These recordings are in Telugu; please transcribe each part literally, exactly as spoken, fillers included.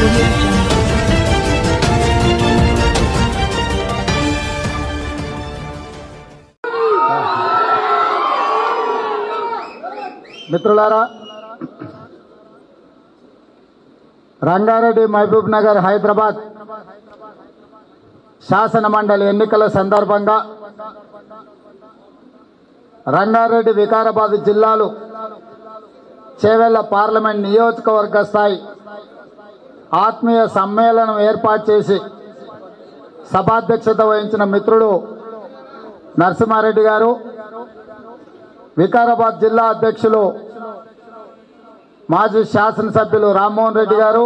audio jungle. మిత్రులారా, రంగారెడ్డి మహబూబ్ నగర్ హైదరాబాద్ శాసన మండలి ఎన్నికల సందర్భంగా రంగారెడ్డి వికారాబాద్ జిల్లాలు చేవెళ్ల పార్లమెంట్ నియోజకవర్గ స్థాయి ఆత్మీయ సమ్మేళనం ఏర్పాటు చేసి సభాధ్యక్షత వహించిన మిత్రుడు నరసింహారెడ్డి గారు, వికారాబాద్ జిల్లా అధ్యక్షులు మాజీ శాసనసభ్యులు రామ్మోహన్ రెడ్డి గారు,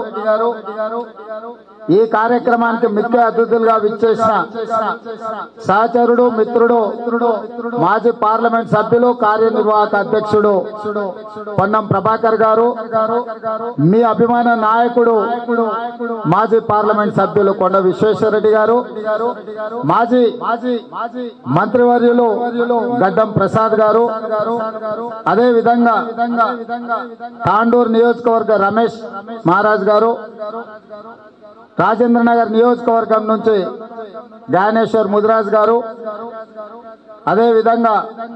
ఈ కార్యక్రమానికి ముఖ్య అతిథులుగా విచ్చేసిన సహచరుడు మిత్రుడు మాజీ పార్లమెంట్ సభ్యులు కార్యనిర్వాహక అధ్యక్షుడు పొన్నం ప్రభాకర్ గారు, మీ అభిమాన నాయకుడు మాజీ పార్లమెంట్ సభ్యులు కొండ విశ్వేశ్వరరెడ్డి గారు, మాజీ మాజీ మంత్రివర్యులు గడ్డం ప్రసాద్ గారు, అదే విధంగా తాండూరు నియోజకవర్గ రమేష్ మహారాజ్ గారు, రాజేంద్ర నగర్ నియోజకవర్గం నుంచి జ్ఞానేశ్వర్ ముదిరాజ్ గారు, అదే విధంగా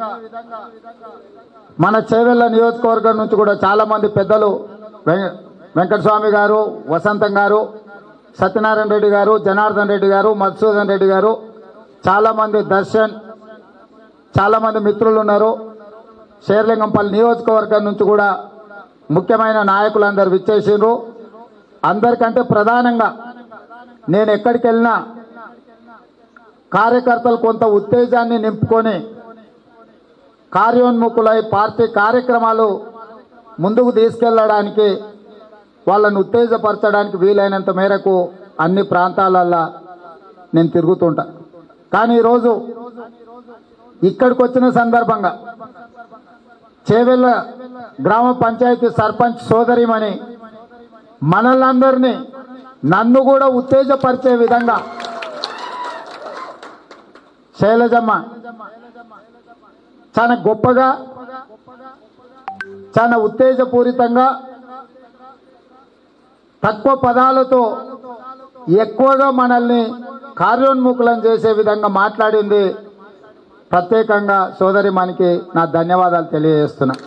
మన చేవెళ్ల నియోజకవర్గం నుంచి కూడా చాలా మంది పెద్దలు వెంకటస్వామి గారు, వసంతం గారు, సత్యనారాయణ రెడ్డి గారు, జనార్దన్ రెడ్డి గారు, మధుసూదన్ రెడ్డి గారు, చాలా మంది దర్శన్, చాలా మంది మిత్రులు ఉన్నారు. షేర్లింగంపల్లి నియోజకవర్గం నుంచి కూడా ముఖ్యమైన నాయకులందరూ విచ్చేసిండ్రు. అందరికంటే ప్రధానంగా నేను ఎక్కడికి వెళ్ళినా కార్యకర్తలు కొంత ఉత్తేజాన్ని నింపుకొని కార్యోన్ముఖులై పార్టీ కార్యక్రమాలు ముందుకు తీసుకెళ్లడానికి, వాళ్ళను ఉత్తేజపరచడానికి వీలైనంత మేరకు అన్ని ప్రాంతాలల్లో నేను తిరుగుతుంటా. కానీ ఈరోజు ఇక్కడికి వచ్చిన సందర్భంగా చేవెళ్ల గ్రామ పంచాయతీ సర్పంచ్ సోదరిమణి మనలందరినీ, నన్ను కూడా ఉత్తేజపరిచే విధంగా శైలజమ్మ చాలా గొప్పగా, చాలా ఉత్తేజపూరితంగా, తక్కువ పదాలతో ఎక్కువగా మనల్ని కార్యోన్ముఖులను చేసే విధంగా మాట్లాడింది. ప్రత్యేకంగా సోదరిమణికి నా ధన్యవాదాలు తెలియజేస్తున్నా.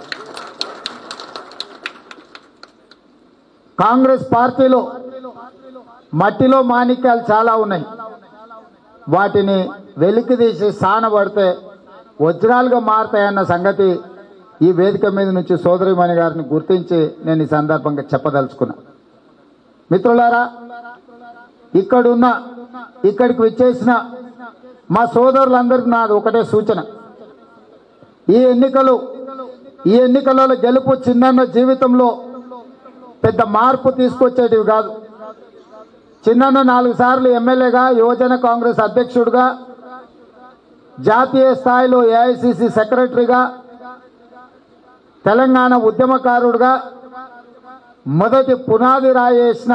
కాంగ్రెస్ పార్టీలో మట్టిలో మాణిక్యాలు చాలా ఉన్నాయి. వాటిని వెలికి తీసి సానబడితే వజ్రాలుగా మారతాయన్న సంగతి ఈ వేదిక మీద నుంచి సోదరిమణి గారిని గుర్తించి నేను ఈ సందర్భంగా చెప్పదలుచుకున్నా. మిత్రులారా, ఇక్కడున్న ఇక్కడికి విచ్చేసిన మా సోదరులందరికీ నాది ఒకటే సూచన. ఈ ఎన్నికలు ఈ ఎన్నికలలో గెలుపు చిన్న జీవితంలో పెద్ద మార్పు తీసుకొచ్చేటివి కాదు. చిన్న నాలుగు సార్లు ఎమ్మెల్యేగా, యువజన కాంగ్రెస్ అధ్యక్షుడిగా, జాతీయ స్థాయిలో ఏఐసిసి సెక్రటరీగా, తెలంగాణ ఉద్యమకారుడిగా మొదటి పునాది రాయేసిన,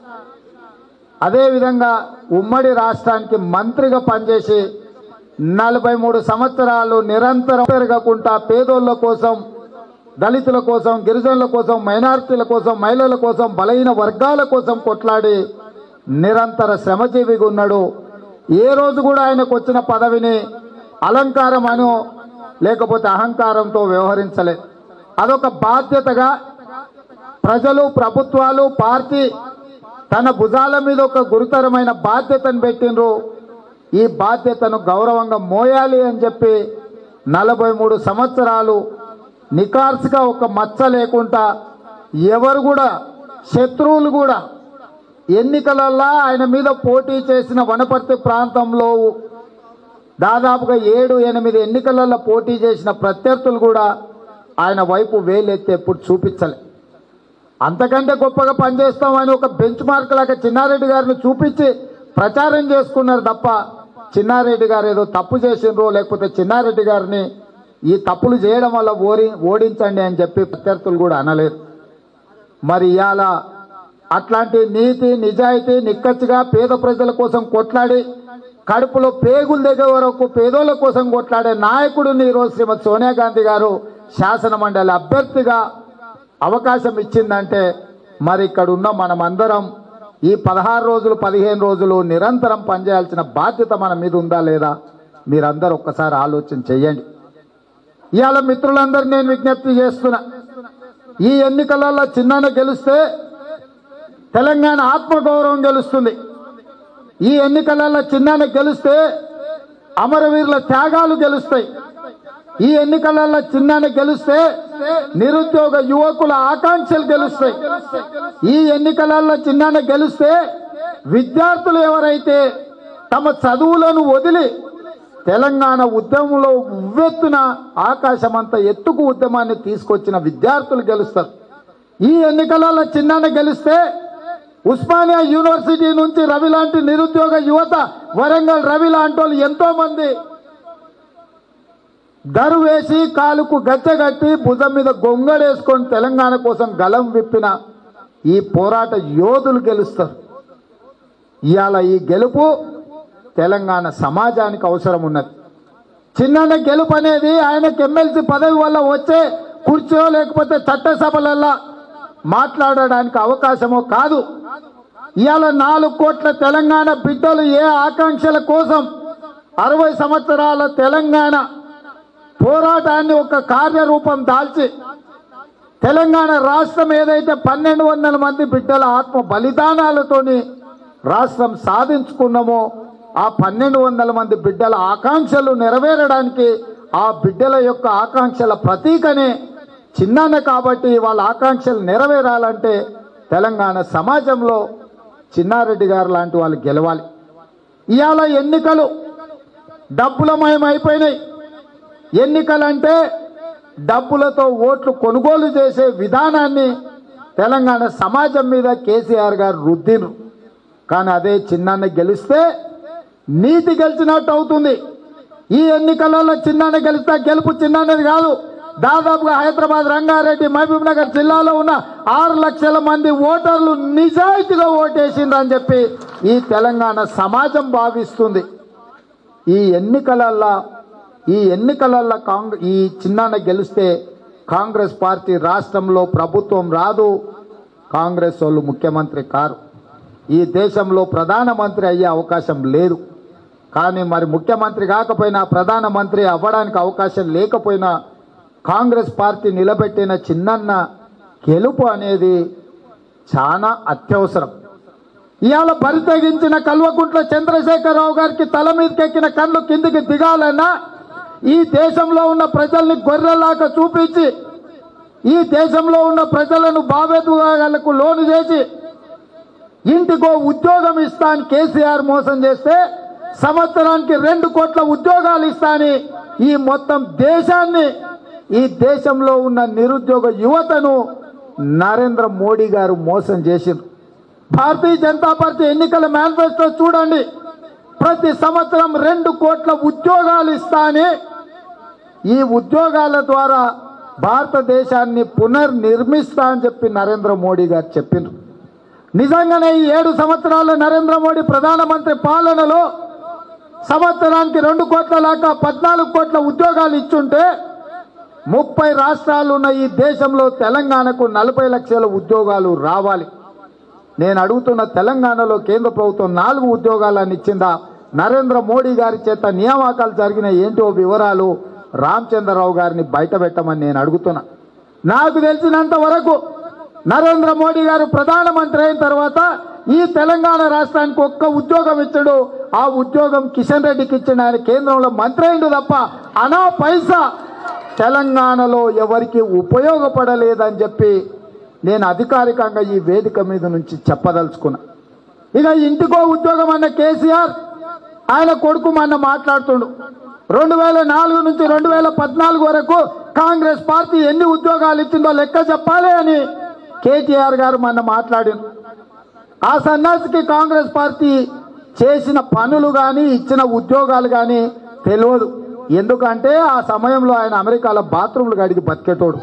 అదేవిధంగా ఉమ్మడి రాష్ట్రానికి మంత్రిగా పనిచేసి నలభై మూడు సంవత్సరాలు నిరంతరం పెరగకుండా పేదోళ్ల కోసం, దళితుల కోసం, గిరిజనుల కోసం, మైనారిటీల కోసం, మహిళల కోసం, బలహీన వర్గాల కోసం కొట్లాడి నిరంతర శ్రమజీవిగా ఉన్నాడు. ఏ రోజు కూడా ఆయనకు వచ్చిన పదవిని అలంకారం అనో లేకపోతే అహంకారంతో వ్యవహరించలేదు. అదొక బాధ్యతగా ప్రజలు, ప్రభుత్వాలు, పార్టీ తన భుజాల మీద ఒక గురుతరమైన బాధ్యతను పెట్టిండ్రు. ఈ బాధ్యతను గౌరవంగా మోయాలి అని చెప్పి నలభై మూడు సంవత్సరాలు నికార్సుగా ఒక మచ్చ లేకుండా, ఎవరు కూడా శత్రువులు కూడా ఎన్నికలల్లా ఆయన మీద పోటీ చేసిన వనపర్తి ప్రాంతంలో దాదాపుగా ఏడు ఎనిమిది ఎన్నికలలో పోటీ చేసిన ప్రత్యర్థులు కూడా ఆయన వైపు వేలెత్తి ఎప్పుడు చూపించలే. అంతకంటే గొప్పగా పనిచేస్తామని ఒక బెంచ్ మార్క్ లాగా చిన్నారెడ్డి గారిని చూపించి ప్రచారం చేసుకున్నారు తప్ప, చిన్నారెడ్డి గారు ఏదో తప్పు చేసిండ్రో లేకపోతే చిన్నారెడ్డి గారిని ఈ తప్పులు చేయడం వల్ల ఓడి ఓడించండి అని చెప్పి ప్రత్యర్థులు కూడా అనలేదు. మరి ఇవాళ అట్లాంటి నీతి, నిజాయితీ, నిక్కచ్చిగా పేద ప్రజల కోసం కొట్లాడి కడుపులో పేగులు దగ్గర వరకు పేదోళ్ల కోసం కొట్లాడే నాయకుడిని ఈరోజు శ్రీమతి సోనియా గాంధీ గారు శాసన మండలి అభ్యర్థిగా అవకాశం ఇచ్చిందంటే మరి ఇక్కడ ఉన్న మనమందరం ఈ పదహారు రోజులు పదిహేను రోజులు నిరంతరం పనిచేయాల్సిన బాధ్యత మన మీద ఉందా లేదా మీరందరూ ఒక్కసారి ఆలోచన చేయండి. ఇవాళ మిత్రులందరూ నేను విజ్ఞప్తి చేస్తున్నా, ఈ ఎన్నికలలో చిన్నన గెలిస్తే తెలంగాణ ఆత్మగౌరవం గెలుస్తుంది. ఈ ఎన్నికలలో చిన్నన గెలిస్తే అమరవీరుల త్యాగాలు గెలుస్తాయి. ఈ ఎన్నికలలో చిన్నన గెలిస్తే నిరుద్యోగ యువకుల ఆకాంక్షలు గెలుస్తాయి. ఈ ఎన్నికలలో చిన్నన గెలిస్తే విద్యార్థులు ఎవరైతే తమ చదువులను వదిలి తెలంగాణ ఉద్యమంలో ఉవ్వెత్తున ఆకాశమంత ఎత్తుకు ఉద్యమాన్ని తీసుకొచ్చిన విద్యార్థులు గెలుస్తారు. ఈ ఎన్నికలలో చిన్నన గెలిస్తే ఉస్మానియా యూనివర్సిటీ నుంచి రవి లాంటి నిరుద్యోగ యువత, వరంగల్ రవి లాంటి వాళ్ళు ఎంతో మంది దరు వేసి కాలుకు గచ్చగట్టి భుజం మీద గొంగడేసుకొని తెలంగాణ కోసం గలం విప్పిన ఈ పోరాట యోధులు గెలుస్తారు. ఇవాళ ఈ గెలుపు తెలంగాణ సమాజానికి అవసరం ఉన్నది. చిన్న గెలుపు అనేది ఆయనకు ఎమ్మెల్సీ పదవి వల్ల వచ్చే కుర్చీలో లేకపోతే చట్టసభలల్లో మాట్లాడడానికి అవకాశమో కాదు. ఇవాళ నాలుగు కోట్ల తెలంగాణ బిడ్డలు ఏ ఆకాంక్షల కోసం అరవై సంవత్సరాల తెలంగాణ పోరాటాన్ని ఒక కార్యరూపం దాల్చి తెలంగాణ రాష్ట్రం ఏదైతే పన్నెండు వందల మంది బిడ్డల ఆత్మ బలిదానాలతోని రాష్ట్రం సాధించుకున్నామో ఆ పన్నెండు వందల మంది బిడ్డల ఆకాంక్షలు నెరవేరడానికి ఆ బిడ్డల యొక్క ఆకాంక్షల ప్రతీకనే చిన్నన్న. కాబట్టి వాళ్ళ ఆకాంక్షలు నెరవేరాలంటే తెలంగాణ సమాజంలో చిన్నారెడ్డి గారు లాంటి వాళ్ళు గెలవాలి. ఇవాళ ఎన్నికలు డబ్బులమయం అయిపోయినాయి. ఎన్నికలంటే డబ్బులతో ఓట్లు కొనుగోలు చేసే విధానాన్ని తెలంగాణ సమాజం మీద కేసీఆర్ గారు రుద్దిను. కానీ అదే చిన్నన్న గెలిస్తే నీతి గెలిచినట్టు అవుతుంది. ఈ ఎన్నికలలో చిన్నన్న గెలిస్తే గెలుపు చిన్నన్నది కాదు. దాదాపుగా హైదరాబాద్, రంగారెడ్డి, మహబూబ్ నగర్ జిల్లాలో ఉన్న ఆరు లక్షల మంది ఓటర్లు నిజాయితీగా ఓటేసిండ్రని చెప్పి ఈ తెలంగాణ సమాజం భావిస్తుంది. ఈ ఎన్నికలల్లో ఈ ఎన్నికలల్లో కాంగ్రెస్ ఈ చిన్నన్న గెలిస్తే కాంగ్రెస్ పార్టీ రాష్ట్రంలో ప్రభుత్వం రాదు, కాంగ్రెస్ వాళ్ళు ముఖ్యమంత్రి కారు, ఈ దేశంలో ప్రధానమంత్రి అయ్యే అవకాశం లేదు. కానీ మరి ముఖ్యమంత్రి కాకపోయినా ప్రధానమంత్రి అవ్వడానికి అవకాశం లేకపోయినా కాంగ్రెస్ పార్టీ నిలబెట్టిన చిన్నన్న గెలుపు అనేది చాలా అత్యవసరం. ఇవాళ బరితెగించిన కల్వకుంట్ల చంద్రశేఖరరావు గారికి తల మీదకెక్కిన కళ్ళు కిందికి దిగాలన్నా ఈ దేశంలో ఉన్న ప్రజల్ని గొర్రెలాగా చూపించి ఈ దేశంలో ఉన్న ప్రజలను బాబెతుగాలకు లోను చేసి ఇంటికో ఉద్యోగం ఇస్తా అని కేసీఆర్ మోసం చేస్తే సంవత్సరానికి రెండు కోట్ల ఉద్యోగాలు ఇస్తా అని ఈ మొత్తం దేశాన్ని, ఈ దేశంలో ఉన్న నిరుద్యోగ యువతను నరేంద్ర మోడీ గారు మోసం చేసిండ్రు. భారతీయ జనతా పార్టీ ఎన్నికల మేనిఫెస్టో చూడండి, ప్రతి సంవత్సరం రెండు కోట్ల ఉద్యోగాలు ఇస్తా అని, ఈ ఉద్యోగాల ద్వారా భారతదేశాన్ని పునర్నిర్మిస్తా అని చెప్పి నరేంద్ర మోడీ గారు చెప్పిండ్రు. నిజంగానే ఈ ఏడు సంవత్సరాల నరేంద్ర మోడీ ప్రధానమంత్రి పాలనలో సంవత్సరానికి రెండు కోట్ల లాగా పద్నాలుగు కోట్ల ఉద్యోగాలు ఇచ్చుంటే ముప్పై రాష్ట్రాలు ఉన్న ఈ దేశంలో తెలంగాణకు నలభై లక్షల ఉద్యోగాలు రావాలి. నేను అడుగుతున్న, తెలంగాణలో కేంద్ర ప్రభుత్వం నాలుగు ఉద్యోగాలను ఇచ్చిందా? నరేంద్ర మోడీ గారి చేత నియామకాలు జరిగిన ఏంటో వివరాలు రామచంద్రరావు గారిని బయట పెట్టమని నేను అడుగుతున్నా. నాకు తెలిసినంత వరకు నరేంద్ర మోడీ గారు ప్రధానమంత్రి అయిన తర్వాత ఈ తెలంగాణ రాష్ట్రానికి ఒక్క ఉద్యోగం ఇచ్చాడు. ఆ ఉద్యోగం కిషన్ రెడ్డికి ఇచ్చిన, ఆయన కేంద్రంలో మంత్రి అయిండు తప్ప అనా పైసా తెలంగాణలో ఎవరికి ఉపయోగపడలేదని చెప్పి నేను అధికారికంగా ఈ వేదిక మీద నుంచి చెప్పదలుచుకున్నా. ఇక ఇంటికో ఉద్యోగం అన్న కేసీఆర్ ఆయన కొడుకు మొన్న మాట్లాడుతుండు, రెండు వేల నాలుగు నుంచి రెండు వేల పద్నాలుగు వరకు కాంగ్రెస్ పార్టీ ఎన్ని ఉద్యోగాలు ఇచ్చిందో లెక్క చెప్పాలి అని కేటీఆర్ గారు మొన్న మాట్లాడిండు. ఆ సన్నాసికి కాంగ్రెస్ పార్టీ చేసిన పనులు కానీ ఇచ్చిన ఉద్యోగాలు కానీ తెలియదు. ఎందుకంటే ఆ సమయంలో ఆయన అమెరికాలో బాత్రూమ్లు గడిగి బతికేటోడు.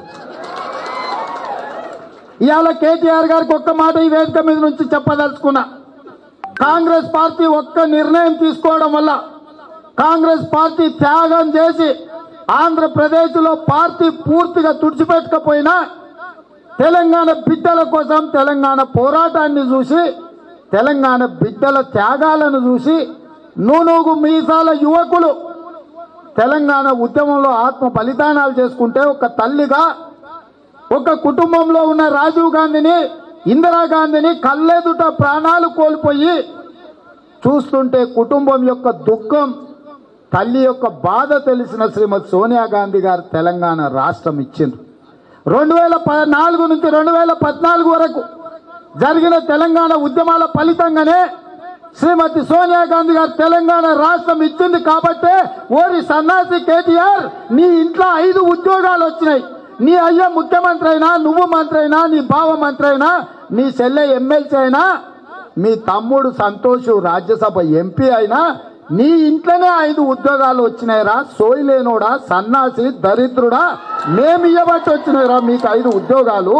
ఇవాళ కేటీఆర్ గారికి ఒక్క మాట ఈ వేదిక మీద నుంచి చెప్పదలుచుకున్నా. కాంగ్రెస్ పార్టీ ఒక్క నిర్ణయం తీసుకోవడం వల్ల, కాంగ్రెస్ పార్టీ త్యాగం చేసి ఆంధ్రప్రదేశ్లో పార్టీ పూర్తిగా తుడిచిపెట్టకపోయినా తెలంగాణ బిడ్డల కోసం తెలంగాణ పోరాటాన్ని చూసి తెలంగాణ బిడ్డల త్యాగాలను చూసి నూనూగు మీసాల యువకులు తెలంగాణ ఉద్యమంలో ఆత్మ బలిదానాలు చేసుకుంటే ఒక తల్లిగా ఒక కుటుంబంలో ఉన్న రాజీవ్ గాంధీని ఇందిరాగాంధీని కళ్ళెదుట ప్రాణాలు కోల్పోయి చూస్తుంటే కుటుంబం యొక్క దుఃఖం తల్లి యొక్క బాధ తెలిసిన శ్రీమతి సోనియా గాంధీ గారు తెలంగాణ రాష్ట్రం ఇచ్చింది. రెండు వేల పద్నాలుగు నుంచి రెండు వేల పద్నాలుగు వరకు జరిగిన తెలంగాణ ఉద్యమాల ఫలితంగానే శ్రీమతి సోనియా గాంధీ గారు తెలంగాణ రాష్ట్రం ఇచ్చింది. కాబట్టే ఓరి సన్నాసి కేటీఆర్ నీ ఇంట్లో ఐదు ఉద్యోగాలు వచ్చినాయి. నీ అయ్య ముఖ్యమంత్రి అయినా, నువ్వు మంత్రి అయినా, నీ బావ మంత్రి అయినా, నీ చెల్లె ఎమ్మెల్సీ అయినా, మీ తమ్ముడు సంతోష్ రాజ్యసభ ఎంపీ అయినా నీ ఇంట్లోనే ఐదు ఉద్యోగాలు వచ్చినాయిరా. సోయిలేనోడా, సన్నాసి, దరిద్రుడా, మేము ఇవ్వబట్టి వచ్చినాయిరా మీకు ఐదు ఉద్యోగాలు.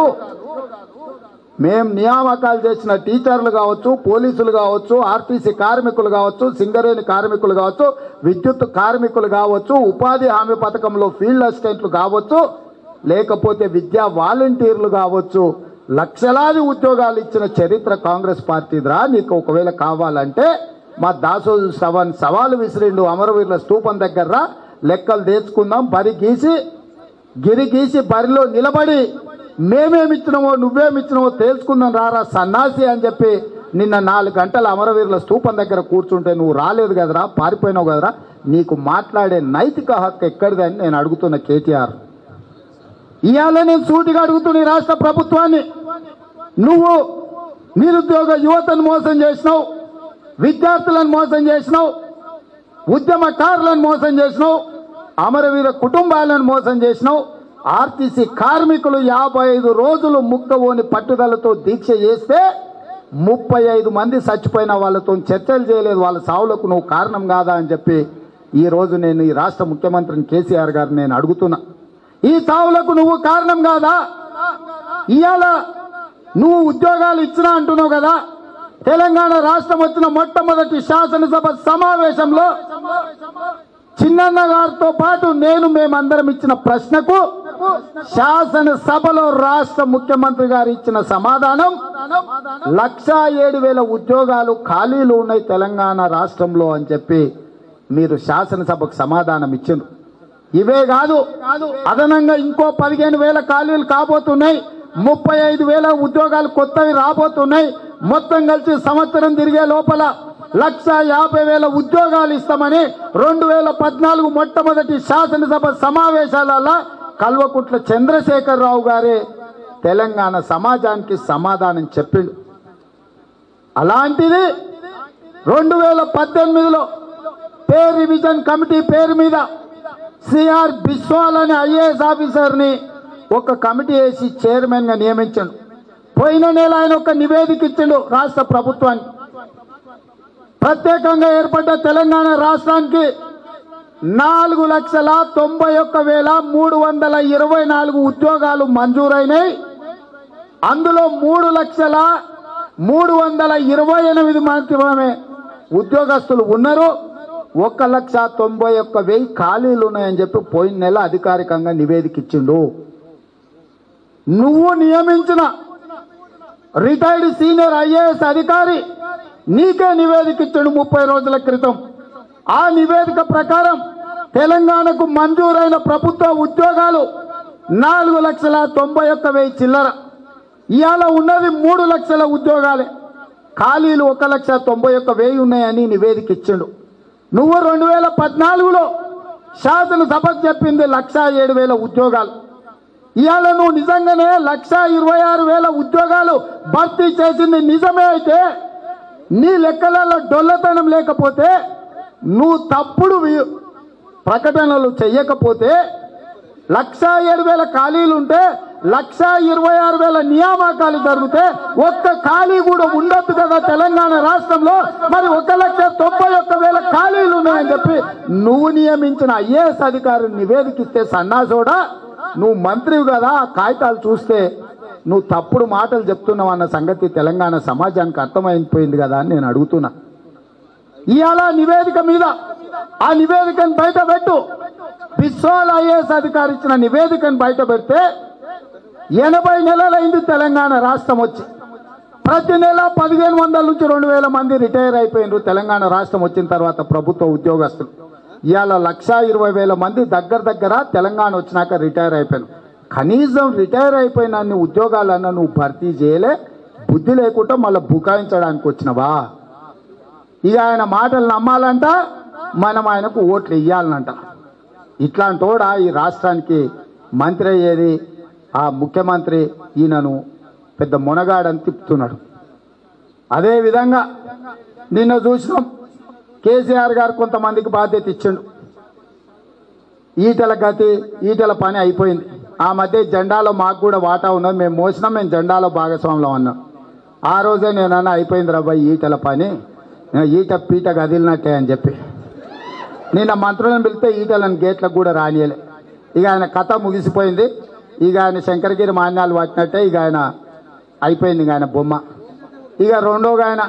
మేం నియామకాలు చేసిన టీచర్లు కావచ్చు, పోలీసులు కావచ్చు, ఆర్టీసీ కార్మికులు కావచ్చు, సింగరేణి కార్మికులు కావచ్చు, విద్యుత్ కార్మికులు కావచ్చు, ఉపాధి హామీ పథకంలో ఫీల్డ్ అసిస్టెంట్లు కావచ్చు, లేకపోతే విద్యా వాలంటీర్లు కావచ్చు, లక్షలాది ఉద్యోగాలు ఇచ్చిన చరిత్ర కాంగ్రెస్ పార్టీదిరా. నీకు ఒకవేళ కావాలంటే మా దాసో సవన్ సవాలు విసిరిండు అమరవీరుల స్తూపం దగ్గర లెక్కలు తెచ్చుకుందాం. బరి గీసి గిరి గీసి బరిలో నిలబడి మేమేమిచ్చినామో నువ్వేమిచ్చినామో తేల్చుకుందాం రారా సన్నాసి అని చెప్పి నిన్న నాలుగు గంటల అమరవీరుల స్తూపం దగ్గర కూర్చుంటే నువ్వు రాలేదు కదరా, పారిపోయినావు కదరా. నీకు మాట్లాడే నైతిక హక్కు ఎక్కడిదని నేను అడుగుతున్న కేటీఆర్. ఇవాళ నేను సూటిగా అడుగుతున్న రాష్ట్ర ప్రభుత్వాన్ని, నువ్వు నిరుద్యోగ యువతను మోసం చేసినావు, విద్యార్థులను మోసం చేసినావు, ఉద్యమకారులను మోసం చేసినావు, అమరవీర కుటుంబాలను మోసం చేసినావు. ఆర్టీసీ కార్మికులు యాభై ఐదు రోజులు ముక్కవోని పట్టుదలతో దీక్ష చేస్తే ముప్పై ఐదు మంది చచ్చిపోయిన వాళ్ళతో చర్చలు చేయలేదు. వాళ్ళ సావులకు నువ్వు కారణం కాదా అని చెప్పి ఈ రోజు నేను ఈ రాష్ట్ర ముఖ్యమంత్రిని కేసీఆర్ గారిని నేను అడుగుతున్నా. ఈ సావులకు నువ్వు కారణం కాదా? ఇవాళ నువ్వు ఉద్యోగాలు ఇచ్చినా అంటున్నావు కదా. తెలంగాణ రాష్ట్రం వచ్చిన మొట్టమొదటి శాసనసభ సమావేశంలో చిన్నన్న గారితో పాటు నేను మేమందరం ఇచ్చిన ప్రశ్నకు శాసనసభలో రాష్ట్ర ముఖ్యమంత్రి గారు ఇచ్చిన సమాధానం లక్షా ఏడు వేల ఉద్యోగాలు ఖాళీలు ఉన్నాయి తెలంగాణ రాష్ట్రంలో అని చెప్పి మీరు శాసనసభకు సమాధానం ఇచ్చిండ్రు. ఇవే కాదు, అదనంగా ఇంకో పదిహేను వేల ఖాళీలు కాబోతున్నాయి, ముప్పై ఐదు వేల ఉద్యోగాలు కొత్తవి రాబోతున్నాయి. మొత్తం కలిసి సంవత్సరం తిరిగే లోపల లక్ష యాభై వేల ఉద్యోగాలు ఇస్తామని రెండు వేల పద్నాలుగు మొట్టమొదటి శాసనసభ సమావేశాలలో కల్వకుంట్ల చంద్రశేఖరరావు గారే తెలంగాణ సమాజానికి సమాధానం చెప్పిండు. అలాంటిది రెండు వేల పద్దెనిమిదిలో పే రివిజన్ కమిటీ పేరు మీద సిఆర్ బిస్వాల్ అనే ఐఏఎస్ ఆఫీసర్ని ఒక కమిటీ వేసి చైర్మన్ గా నియమించాడు. పోయిన నెల ఆయన ఒక నివేదిక ఇచ్చిండు రాష్ట్ర ప్రభుత్వానికి. ప్రత్యేకంగా ఏర్పడ్డ తెలంగాణ రాష్ట్రానికి నాలుగు లక్షల తొంభై ఒక్క వేల మూడు వందల ఇరవై నాలుగు ఉద్యోగాలు మంజూరైనాయి. అందులో మూడు లక్షల మూడు వందల ఇరవై ఎనిమిది మాత్రమే ఉద్యోగస్తులు ఉన్నారు. ఒక లక్ష తొంభై ఒక్క వెయ్యి ఖాళీలు ఉన్నాయని చెప్పి పోయిన నెల అధికారికంగా నివేదిక ఇచ్చిండు. నువ్వు నియమించిన రిటైర్డ్ సీనియర్ ఐఏఎస్ అధికారి నీకే నివేదిక ఇచ్చాడు ముప్పై రోజుల క్రితం. ఆ నివేదిక ప్రకారం తెలంగాణకు మంజూరైన ప్రభుత్వ ఉద్యోగాలు నాలుగు లక్షల తొంభై ఒక్క వెయ్యి చిల్లర. ఇవాళ ఉన్నది మూడు లక్షల ఉద్యోగాలే, ఖాళీలు ఒక లక్ష తొంభై ఒక్క వెయ్యి ఉన్నాయని నివేదిక ఇచ్చిండు. నువ్వు రెండు వేల పద్నాలుగులో శాసనసభకు చెప్పింది లక్ష ఏడు వేల ఉద్యోగాలు. ఇవాళ నువ్వు నిజంగానే లక్ష ఇరవై ఆరు వేల ఉద్యోగాలు భర్తీ చేసింది నిజమే అయితే, నీ లెక్కలలో డొల్లతనం లేకపోతే, నువ్వు తప్పుడు ప్రకటనలు చెయ్యకపోతే, లక్ష ఏడు వేల ఖాళీలు ఉంటే లక్ష ఇరవై ఆరు వేల నియామకాలు జరిగితే ఒక్క ఖాళీ కూడా ఉండొద్దు కదా తెలంగాణ రాష్ట్రంలో. మరి ఒక లక్ష తొంభై ఒక్క వేల ఖాళీలు ఉన్నాయని చెప్పి నువ్వు నియమించిన ఐఏఎస్ అధికారి నివేదికిస్తే సన్నాసోడా, నువ్వు మంత్రివి కదా, కాగితాలు చూస్తే నువ్వు తప్పుడు మాటలు చెప్తున్నావు అన్న సంగతి తెలంగాణ సమాజానికి అర్థమైపోయింది కదా అని నేను అడుగుతున్నా. ఇవాళ నివేదిక మీద ఆ నివేదికను బయట పెట్టు. బిస్వాల్ ఐఏఎస్ అధికారి ఇచ్చిన నివేదికను బయట పెడితే ఎనభై నెలలైంది తెలంగాణ రాష్ట్రం వచ్చి. ప్రతి నెల పదిహేను వందల నుంచి రెండు వేల మంది రిటైర్ అయిపోయినారు తెలంగాణ రాష్ట్రం వచ్చిన తర్వాత ప్రభుత్వ ఉద్యోగస్తులు. ఇవాళ లక్ష ఇరవై వేల మంది దగ్గర దగ్గర తెలంగాణ వచ్చినాక రిటైర్ అయిపోయారు. కనీసం రిటైర్ అయిపోయిన అన్ని ఉద్యోగాలన్నా నువ్వు భర్తీ చేయలే. బుద్ధి లేకుండా మళ్ళీ బుకాయించడానికి వచ్చినవా? ఇక ఆయన మాటలు నమ్మాలంట, మనం ఆయనకు ఓట్లు ఇవ్వాలనంట. ఇట్లాంటి వాడు ఈ రాష్ట్రానికి మంత్రి అయ్యేది. ఆ ముఖ్యమంత్రి ఈయనను పెద్ద మునగాడని తిప్పుతున్నాడు. అదేవిధంగా నిన్న చూసినాం, కేసీఆర్ గారు కొంతమందికి బాధ్యత ఇచ్చిండు. ఈటల గతి ఈటల పని అయిపోయింది. ఆ మధ్య జెండాలో మాకు కూడా వాటా ఉన్నది, మేము మోసినాం, మేము జెండాలో భాగస్వామ్యం అన్నాం. ఆ రోజే నేనన్నా అయిపోయింది రాబాయి ఈటల పని, ఈట పీట కదిలినట్టే అని చెప్పి నిన్న మంత్రులను పిలిస్తే ఈటలను గేట్లకు కూడా రానియలే. ఇక ఆయన కథ ముగిసిపోయింది. ఇక ఆయన శంకరగిరి మాన్యాలు పట్టినట్టే ఇక ఆయన అయిపోయింది. ఇక ఆయన బొమ్మ. ఇక రెండోగా ఆయన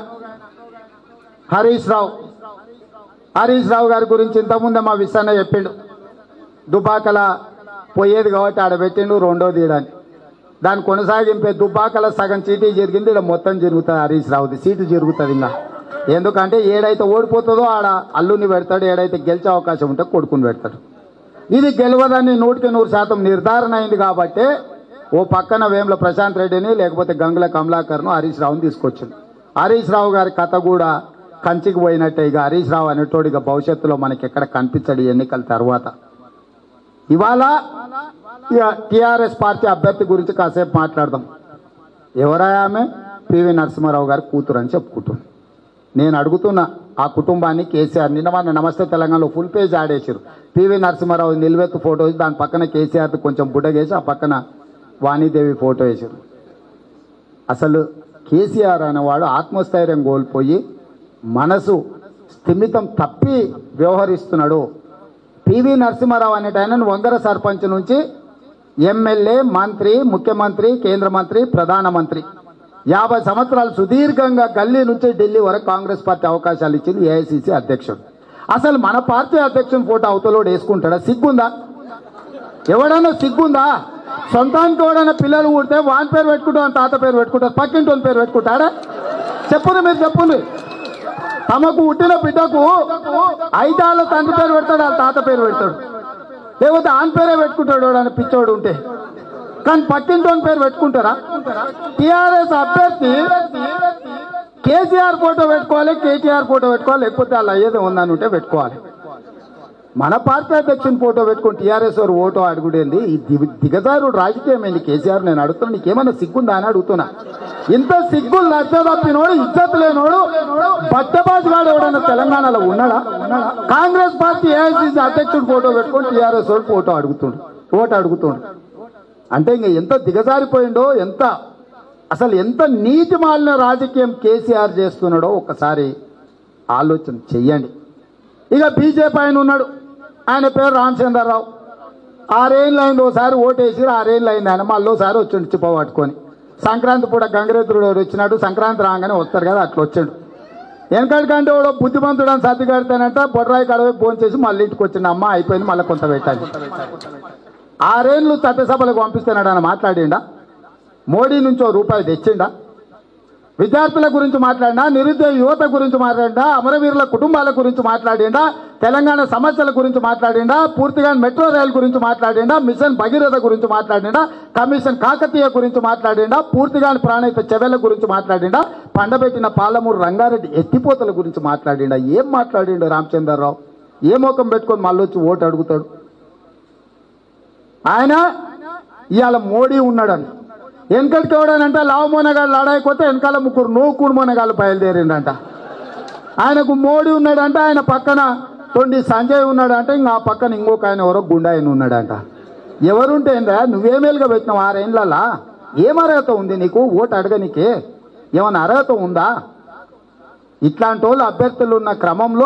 హరీష్ రావు హరీష్ రావు గారి గురించి ఇంతకుముందే మా విషయాన్న చెప్పిండు. దుబ్బాకల పోయేది కాబట్టి ఆడ పెట్టిండు రెండో తీయడానికి. దాన్ని కొనసాగింపే దుబ్బాకల సగం చీటీ జరిగింది, ఇక్కడ మొత్తం జరుగుతుంది హరీష్ రావుది సీటు జరుగుతుంది. ఇంకా ఎందుకంటే ఏడైతే ఓడిపోతుందో ఆడ అల్లుని పెడతాడు, ఏడైతే గెలిచే అవకాశం ఉంటే కొడుకుని పెడతాడు. ఇది గెలవదని నూటికి నూరు శాతం నిర్ధారణ అయింది. కాబట్టి ఓ పక్కన వేముల ప్రశాంత్ రెడ్డిని లేకపోతే గంగుల కమలాకర్ను హరీష్ రావుని తీసుకొచ్చింది. హరీష్ రావు గారి కథ కూడా కంచికి పోయినట్టే. ఇక హరీష్ రావు అనేటోడు ఇక భవిష్యత్తులో మనకి ఎక్కడ కనిపించడు ఎన్నికల తర్వాత. ఇవాళ ఇక టీఆర్ఎస్ పార్టీ అభ్యర్థి గురించి కాసేపు మాట్లాడదాం. ఎవరాయ ఆమె? పివి నరసింహారావు గారి కూతురు అని చెప్పుకుంటుంది. నేను అడుగుతున్నా ఆ కుటుంబాన్ని కేసీఆర్ నిన్న మన నమస్తే తెలంగాణలో ఫుల్ పేజ్ ఆడేసారు. పివి నరసింహారావు నిలువెత్తు ఫోటో వేసి దాని పక్కన కేసీఆర్ కొంచెం బుడ్డగేసి ఆ పక్కన వాణీదేవి ఫోటో వేసారు. అసలు కేసీఆర్ అనేవాడు ఆత్మస్థైర్యం కోల్పోయి మనసు స్థిమితం తప్పి వ్యవహరిస్తున్నాడు. పివి నరసింహారావు అనేట ఆయన వంగర సర్పంచ్ నుంచి ఎమ్మెల్యే, మంత్రి, ముఖ్యమంత్రి, కేంద్ర మంత్రి, ప్రధానమంత్రి, యాభై సంవత్సరాలు సుదీర్ఘంగా గల్లీ నుంచి ఢిల్లీ వరకు కాంగ్రెస్ పార్టీ అవకాశాలు ఇచ్చింది. ఏఐసిసి అధ్యక్షుడు. అసలు మన పార్టీ అధ్యక్షుని ఫోటో అవతలోడు వేసుకుంటాడా? సిగ్గుందా? ఎవడన్నా సిగ్గుందా? సొంతానికి ఎవడైనా పిల్లలు పుడితే వాని పేరు పెట్టుకుంటాం, తాత పేరు పెట్టుకుంటారు, పక్కింటి పేరు పెట్టుకుంటాడా? చెప్పుంది మీరు చెప్పుంది. తమకు పుట్టిన బిడ్డకు ఐదాళ్ళ తండ్రి పేరు పెడతాడు, వాళ్ళ తాత పేరు పెడతాడు, లేకపోతే ఆన్ పేరే పెట్టుకుంటాడు అని పిచ్చోడు ఉంటే. కానీ పక్కింటోని పేరు పెట్టుకుంటారా? టీఆర్ఎస్ అభ్యర్థి కేసీఆర్ ఫోటో పెట్టుకోవాలి, కేటీఆర్ ఫోటో పెట్టుకోవాలి, లేకపోతే అలా ఏదో ఉందని ఉంటే పెట్టుకోవాలి. మన పార్టీ అధ్యక్షుని ఫోటో పెట్టుకుని టీఆర్ఎస్ వారు ఓటో అడుగుడేంది? ఈ దిగజారుడు రాజకీయం ఏంది కేసీఆర్? నేను అడుగుతున్నా, నీకేమన్నా సిగ్గుందా అని అడుగుతున్నా. ఇంత సిగ్గులు నచ్చ తప్పినోడు, ఇజ్జత్ లేనోడు, బట్టబాజుగాడు ఎవడన్నా తెలంగాణలో ఉన్నాడా? కాంగ్రెస్ పార్టీ ఏఐసీసీ అధ్యక్షుడు ఫోటో పెట్టుకొని టీఆర్ఎస్ వాడు ఫోటో అడుగుతుండు, ఓటు అడుగుతుండు. అంటే ఇంక ఎంత దిగజారిపోయిండో, ఎంత అసలు ఎంత నీతి మాలిన రాజకీయం కేసీఆర్ చేస్తున్నాడో ఒక్కసారి ఆలోచన చెయ్యండి. ఇక బీజేపీ ఆయన ఉన్నాడు, ఆయన పేరు రామచంద్రరావు. ఆరేళ్ళు అయింది, ఓసారి ఓటేసి ఆరేళ్ళు అయింది ఆయన, మళ్ళీ ఒకసారి వచ్చిండు చిప్ప పట్టుకొని. సంక్రాంతి పూట గంగరేతుడు వచ్చినాడు, సంక్రాంతి రాగానే వస్తారు కదా, అట్లా వచ్చాడు. వెనకడికంటే వాడు బుద్ధిమంతుడు అని సర్ది కడతానంట, బొడ్రాయి కడవై ఫోన్ చేసి మళ్ళీ ఇంటికి వచ్చిండు. అమ్మ అయిపోయింది, మళ్ళీ కొంత పెట్టాలి. ఆరేళ్ళు చట్టసభలకు పంపిస్తున్నాడు అని మాట్లాడిండా? మోడీ నుంచో రూపాయి తెచ్చిండా? విద్యార్థుల గురించి మాట్లాడినా, నిరుద్యోగ యువత గురించి మాట్లాడిండా, అమరవీరుల కుటుంబాల గురించి మాట్లాడిండా, తెలంగాణ సమస్యల గురించి మాట్లాడిండా, పూర్తిగా మెట్రో రైలు గురించి మాట్లాడిండా, మిషన్ భగీరథ గురించి మాట్లాడిండా, కమిషన్ కాకతీయ గురించి మాట్లాడిండా, పూర్తిగా ప్రాణహిత చెవెల గురించి మాట్లాడిండా, పండబెట్టిన పాలమూరు రంగారెడ్డి ఎత్తిపోతల గురించి మాట్లాడిండా? ఏం మాట్లాడిండు రామచంద్రరావు? ఏ మోకం పెట్టుకొని మళ్ళీ వచ్చి ఓటు అడుగుతాడు? ఆయన ఇవాళ మోడీ ఉన్నాడని వెనకటికి ఎవడనంటే లావు మోనగాళ్ళు ఆడాయిపోతే వెనకాల ముగ్గురు నోకుడు మోనగాళ్ళు బయలుదేరిండంట. ఆయనకు మోడీ ఉన్నాడంట, ఆయన పక్కన తొండి సంజయ్ ఉన్నాడంట, ఇంకా ఆ పక్కన ఇంకొక ఆయన ఎవరో గుండాయన ఉన్నాడంట. ఎవరుంటే ఏందా? నువ్వేమేలుగా పెట్టినావు ఆరేళ్ళలా? ఏం అర్హత ఉంది నీకు ఓటు అడగనికే? ఏమైనా అర్హత ఉందా? ఇట్లాంటి వాళ్ళు అభ్యర్థులు ఉన్న క్రమంలో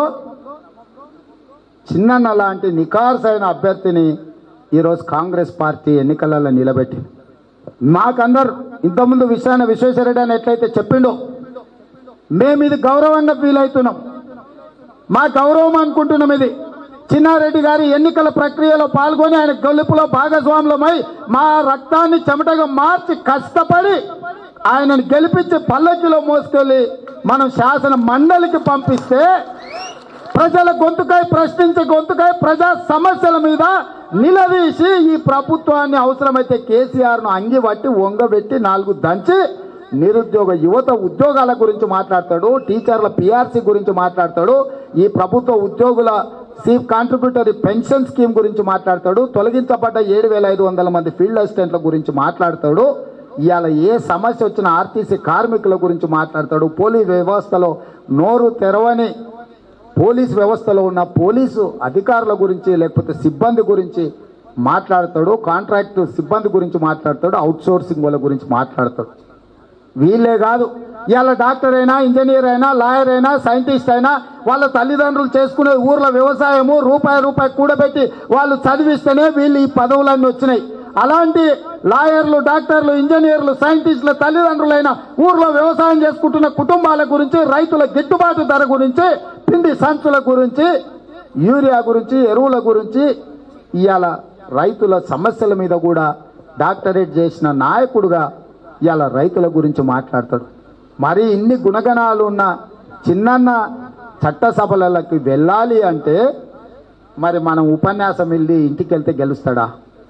చిన్న లాంటి నికార్సైన అభ్యర్థిని ఈరోజు కాంగ్రెస్ పార్టీ ఎన్నికలలో నిలబెట్టింది. మాకందరు ఇంతకుముందు విషయాన్ని విశ్వేశ్వరరెడ్డి అని ఎట్లయితే చెప్పిండో, మేము ఇది గౌరవంగా ఫీల్ అవుతున్నాం, మా గౌరవం అనుకుంటున్నాం. ఇది చిన్నారెడ్డి గారి ఎన్నికల ప్రక్రియలో పాల్గొని ఆయన గెలుపులో భాగస్వాములమై మా రక్తాన్ని చెమటగా మార్చి కష్టపడి ఆయనను గెలిపించి పల్లకిలో మోసుకెళ్ళి మనం శాసన మండలికి పంపిస్తే ప్రజల గొంతుకై ప్రశ్నించే గొంతుకై ప్రజా సమస్యల మీద నిలదీసి ఈ ప్రభుత్వాన్ని అవసరమైతే కేసీఆర్ను అంగిబట్టి వంగబెట్టి నాలుగు దంచి నిరుద్యోగ యువత ఉద్యోగాల గురించి మాట్లాడతాడు, టీచర్ల పిఆర్సీ గురించి మాట్లాడతాడు, ఈ ప్రభుత్వ ఉద్యోగుల చీఫ్ కాంట్రిబ్యూటరీ పెన్షన్ స్కీమ్ గురించి మాట్లాడతాడు, తొలగించబడ్డ ఏడు వేల ఐదు వందల మంది ఫీల్డ్ అసిస్టెంట్ల గురించి మాట్లాడతాడు, ఇవాళ ఏ సమస్య వచ్చిన ఆర్టీసీ కార్మికుల గురించి మాట్లాడతాడు, పోలీస్ వ్యవస్థలో నోరు తెరవని పోలీస్ వ్యవస్థలో ఉన్న పోలీసు అధికారుల గురించి లేకపోతే సిబ్బంది గురించి మాట్లాడతాడు, కాంట్రాక్ట్ సిబ్బంది గురించి మాట్లాడతాడు, అవుట్ సోర్సింగ్ వాళ్ళ గురించి మాట్లాడతాడు. వీళ్ళే కాదు, ఇవాళ డాక్టర్ అయినా ఇంజనీర్ అయినా లాయర్ అయినా సైంటిస్ట్ అయినా వాళ్ళ తల్లిదండ్రులు చేసుకునే ఊర్లో వ్యవసాయము రూపాయి రూపాయి కూడబెట్టి వాళ్ళు చదివిస్తేనే వీళ్ళు ఈ పదవులన్నీ వచ్చినాయి. అలాంటి లాయర్లు, డాక్టర్లు, ఇంజనీర్లు, సైంటిస్టుల తల్లిదండ్రులైన ఊర్లో వ్యవసాయం చేసుకుంటున్న కుటుంబాల గురించి, రైతుల గిట్టుబాటు ధర గురించి, పిండి సంచుల గురించి, యూరియా గురించి, ఎరువుల గురించి, ఇవాళ రైతుల సమస్యల మీద కూడా డాక్టరేట్ చేసిన నాయకుడుగా ఇవాళ రైతుల గురించి మాట్లాడతాడు. మరి ఇన్ని గుణగణాలు ఉన్న చిన్న చట్టసభలకి వెళ్ళాలి అంటే మరి మనం ఉపన్యాసం వెళ్ళి ఇంటికి వెళ్తే గెలుస్తాడా?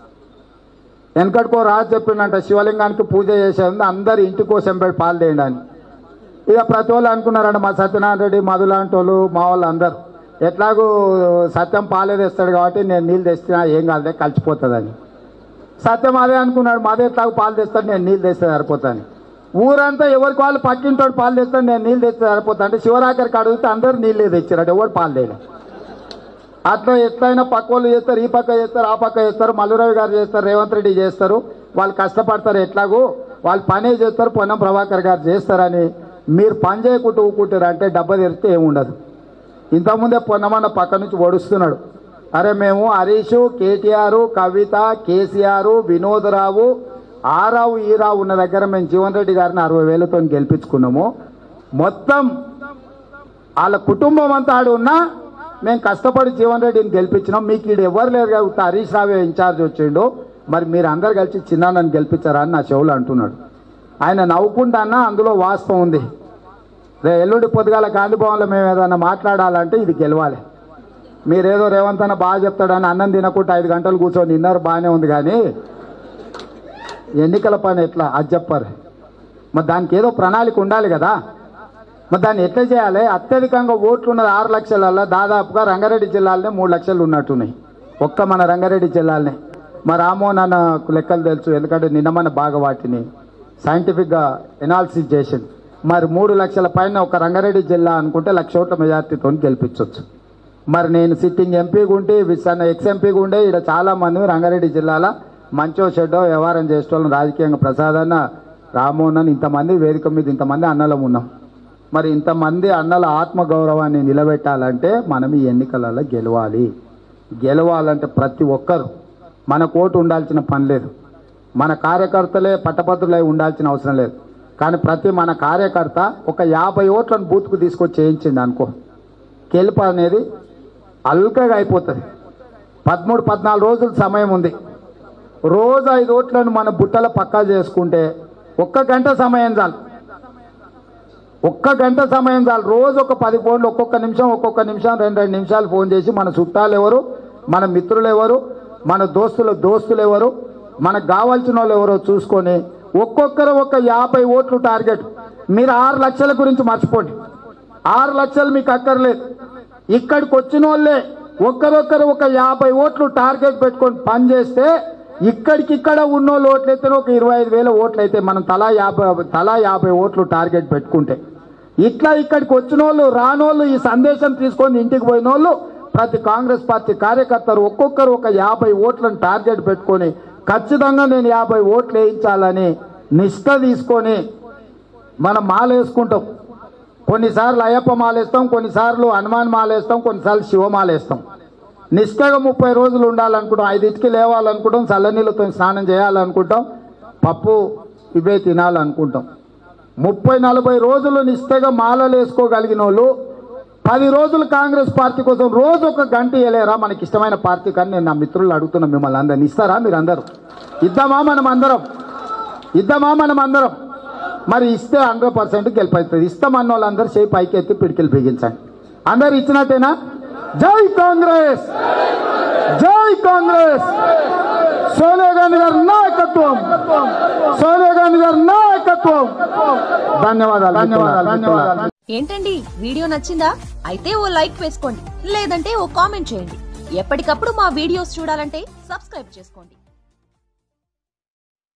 వెనకటికో రాజు చెప్పిండంట, శివలింగానికి పూజ చేసేది అందరు ఇంటి కోసం పెట్టి పాలు తేయండి అని. ఇక ప్రతి వాళ్ళు అనుకున్నారంట, మా సత్యనారాయణ రెడ్డి మధులాంటి వాళ్ళు మా వాళ్ళు అందరు ఎట్లాగూ సత్యం పాలే తెస్తాడు కాబట్టి నేను నీళ్ళు తెస్తున్నా ఏం కాదే కలిసిపోతుందని. సత్యం అదే అనుకున్నాడు, మాదే ఎట్లాగో పాలు తెస్తాడు నేను నీళ్ళు తెస్తే సరిపోతాను. ఊరంతా ఎవరికి వాళ్ళు పక్కింటోడు పాలు తెస్తాడు నేను నీళ్ళు తెస్తే సరిపోతా అంటే శివరాకరికి అడిగితే అందరు నీళ్ళే తెచ్చారు, ఎవరు పాలు తేయలేదు. అట్లా ఎట్లయినా పక్క వాళ్ళు చేస్తారు, ఈ పక్క చేస్తారు, ఆ పక్క చేస్తారు, మల్లురావు గారు చేస్తారు, రేవంత్ రెడ్డి చేస్తారు, వాళ్ళు కష్టపడతారు, ఎట్లాగూ వాళ్ళు పనే చేస్తారు, పొన్నం ప్రభాకర్ గారు చేస్తారని మీరు పని చేయకుంటూ ఊకుంటారు అంటే డబ్బా తెరిస్తే ఏముండదు. ఇంతకుముందే పొన్నమన్న పక్క నుంచి ఒడుస్తున్నాడు, అరే మేము హరీషు, కేటీఆర్, కవిత, కేసీఆర్, వినోదరావు, ఆరావు ఈరావు ఉన్న దగ్గర మేము జీవన్ రెడ్డి గారిని అరవై వేలతో గెలిపించుకున్నాము. మొత్తం వాళ్ళ కుటుంబం అంతా ఆడు ఉన్నా మేము కష్టపడి జీవన్ రెడ్డిని గెలిపించినాం. మీకు ఈడు ఎవరు లేరు కాబట్టి హరీష్ రావే ఇన్ఛార్జ్ వచ్చిండు, మరి మీరు అందరు కలిసి చిన్న నన్ను గెలిపించారా అని నా చెవులు అంటున్నాడు. ఆయన నవ్వుకుంటా అన్నా అందులో వాస్తవం ఉంది. రే ఎల్లుండి పొద్దుగాల గాంధీ భవన్లో మేము ఏదైనా మాట్లాడాలంటే ఇది గెలవాలి. మీరేదో రేవంత్ అన్న బాగా చెప్తాడని అన్నం తినకుండా ఐదు గంటలు కూర్చొని నిన్నారు బాగానే ఉంది, కానీ ఎన్నికల పని ఎట్లా అది చెప్పారు. మరి దానికి ఏదో ప్రణాళిక ఉండాలి కదా. మరి దాన్ని ఎట్లా చేయాలి? అత్యధికంగా ఓట్లు ఉన్నది ఆరు లక్షలలో దాదాపుగా రంగారెడ్డి జిల్లాలనే మూడు లక్షలు ఉన్నట్టున్నాయి, ఒక్క మన రంగారెడ్డి జిల్లాలనే. మరి రామ్మోహన్ అన్న లెక్కలు తెలుసు, ఎందుకంటే నిన్న మన బాగా వాటిని సైంటిఫిక్గా ఎనాలిసిస్ చేసింది. మరి మూడు లక్షల పైన ఒక రంగారెడ్డి జిల్లా అనుకుంటే లక్ష ఓట్ల మెజార్టీతో గెలిపించవచ్చు. మరి నేను సిట్టింగ్ ఎంపీగా ఉంటే విసన్న ఎక్స్ ఎంపీగా ఉండే ఇక్కడ చాలామంది రంగారెడ్డి జిల్లాలో మంచో చెడ్డో వ్యవహారం చేసేటోళ్ళం రాజకీయంగా ప్రసాదన్న, రామ్మోహన్ అన్న, ఇంతమంది వేదిక మీద ఇంతమంది అన్నలం ఉన్నాం. మరి ఇంతమంది అన్నల ఆత్మగౌరవాన్ని నిలబెట్టాలంటే మనం ఈ ఎన్నికలలో గెలవాలి. గెలవాలంటే ప్రతి ఒక్కరు మన కోటు ఉండాల్సిన పని లేదు, మన కార్యకర్తలే పట్టభద్రులై ఉండాల్సిన అవసరం లేదు. కానీ ప్రతి మన కార్యకర్త ఒక యాభై ఓట్లను బూత్కు తీసుకొచ్చి చేయించింది అనుకో, గెలుపు అనేది అల్కగా అయిపోతుంది. పదమూడు పద్నాలుగు రోజుల సమయం ఉంది. రోజు ఐదు ఓట్లను మన బుట్టల పక్కా చేసుకుంటే ఒక్క గంట సమయం చాలు, ఒక్క గంట సమయం చాలు. రోజు ఒక పది ఫోన్లు, ఒక్కొక్క నిమిషం ఒక్కొక్క నిమిషం రెండు రెండు నిమిషాలు ఫోన్ చేసి మన చుట్టాలు ఎవరు, మన మిత్రులు ఎవరు, మన దోస్తుల దోస్తులు ఎవరు, మనకు కావాల్సిన వాళ్ళు ఎవరో చూసుకొని ఒక్కొక్కరు ఒక యాభై ఓట్లు టార్గెట్. మీరు ఆరు లక్షల గురించి మర్చిపోండి, ఆరు లక్షలు మీకు అక్కర్లేదు. ఇక్కడికి వచ్చిన వాళ్ళే ఒక్కరొక్కరు ఒక యాభై ఓట్లు టార్గెట్ పెట్టుకొని పనిచేస్తే ఇక్కడికిక్కడ ఉన్నోళ్ళు ఓట్లు అయితే ఒక ఇరవై ఐదు వేల ఓట్లు అయితే మనం తలా యాభై తలా యాభై ఓట్లు టార్గెట్ పెట్టుకుంటే ఇట్లా ఇక్కడికి వచ్చిన వాళ్ళు రానోళ్ళు ఈ సందేశం తీసుకొని ఇంటికి పోయిన వాళ్ళు ప్రతి కాంగ్రెస్ పార్టీ కార్యకర్తలు ఒక్కొక్కరు ఒక యాభై ఓట్లను టార్గెట్ పెట్టుకొని ఖచ్చితంగా నేను యాభై ఓట్లు వేయించాలని నిష్ఠ తీసుకొని మనం మాలేసుకుంటాం. కొన్నిసార్లు అయ్యప్ప మాలేస్తాం, కొన్నిసార్లు హనుమాన్ మాలేస్తాం, కొన్నిసార్లు శివమాలేస్తాం. నిష్ఠగా ముప్పై రోజులు ఉండాలనుకుంటాం, ఐదింటికి లేవాలనుకుంటాం, చల్లనీళ్ళతో స్నానం చేయాలనుకుంటాం, పప్పు ఇవే తినాలనుకుంటాం. ముప్పై నలభై రోజులు నిష్ఠగా మాలలు వేసుకోగలిగిన వాళ్ళు పది రోజులు కాంగ్రెస్ పార్టీ కోసం రోజు ఒక గంట ఇవ్వలేరా? మనకి ఇష్టమైన పార్టీ కానీ నేను నా మిత్రులు అడుగుతున్నా, మిమ్మల్ని అందరిని ఇస్తారా? మీరు అందరూ ఇద్దామా? మనం అందరం ఇద్దామా? మనం అందరం మరి ఇస్తే హండ్రెడ్ పర్సెంట్ గెలిపోతుంది. ఇస్తామన్న వాళ్ళందరూ చేయి పైకి ఎత్తి పిడికిలు బిగించండి. అందరు ఇచ్చినట్టేనా? జై కాంగ్రెస్, జై కాంగ్రెస్. సోనియా గాంధీ గారి నాయకత్వం, సోనియా గాంధీ గారి నాయకత్వం. ధన్యవాదాలు, ధన్యవాదాలు, ధన్యవాదాలు. ఏంటండి వీడియో నచ్చిందా? అయితే ఓ లైక్ వేసుకోండి, లేదంటే ఓ కామెంట్ చేయండి. ఎప్పటికప్పుడు మా వీడియోస్ చూడాలంటే సబ్స్క్రైబ్ చేసుకోండి.